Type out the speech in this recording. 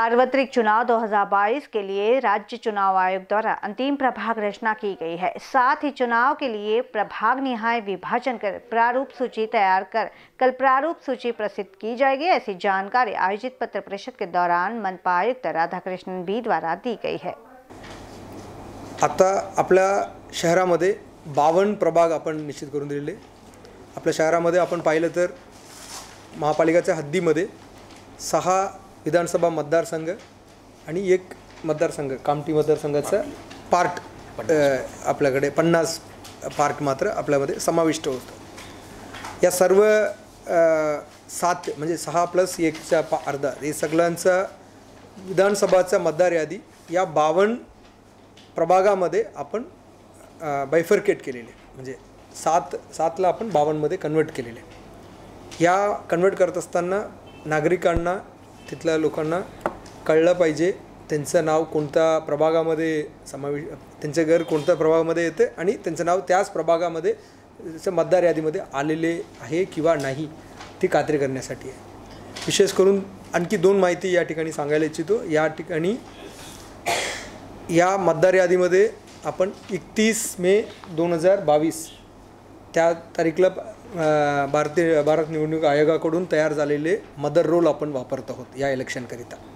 सार्वत्रिक चुनाव 2022 के लिए राज्य चुनाव आयोग द्वारा अंतिम प्रभाग रचना की गई है। साथ ही चुनाव के लिए प्रभाग निहाय विभाजन कर प्रारूप सूची तैयार कर कल प्रारूप सूची प्रसिद्ध की जाएगी। ऐसी जानकारी आयोजित पत्र परिषद के दौरान मनपा आयुक्त राधाकृष्णन बी द्वारा दी गई है। आता आपल्या शहरामध्ये 52 प्रभाग आपण निश्चित करून दिलेले। आपल्या शहरामध्ये आपण पाहिलं तर महापालिकेच्या हद्दीमध्ये 6 विधानसभा मतदारसंघ आणि 1 मतदारसंघ कामठी मतदारसंघाचा पार्ट आपल्याकडे 50 पार्क मात्र आपल्यामध्ये समाविष्ट होतो। या सर्व 7 म्हणजे 6 + 1 चा अर्धा हे सगळ्यांचा विधानसभाचा मतदार यादी या 52 प्रभागामध्ये आपण बायफर्केट केलेले, म्हणजे 7 ला आपण 52 मध्ये कन्वर्ट केलेले। या कन्वर्ट करत असताना नागरिकांना तिथल्या लोकांना कळलं पाहिजे त्यांचं नाव कोणत्या प्रभागामध्ये त्यांचे घर कोणत्या प्रभागामध्ये येते आणि त्यांचं नाव त्याच प्रभागामध्ये मतदार यादीमध्ये आलेले आहे किंवा नाही ती खात्री करण्यासाठी आहे। विशेष करून आणखी 2 माहिती या ठिकाणी सांगायला इच्छितो। या ठिकाणी या मतदार यादीमध्ये आपण 31 मे 2022 त्या तारीखला भारत निवडणूक आयोगाकडून तयार झालेले मदर रोल आपण वापरत आहोत या इलेक्शन करिता।